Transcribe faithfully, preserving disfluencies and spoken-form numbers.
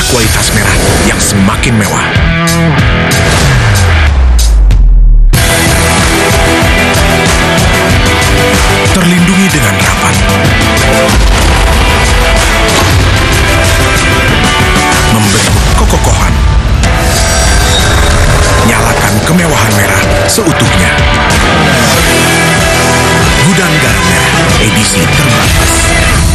kualitas merah yang semakin mewah. Terlindungi dengan rapat. Membentuk kekokohan. Nyalakan kemewahan merah seutuhnya. Gudang Garam Merah, edisi terbatas.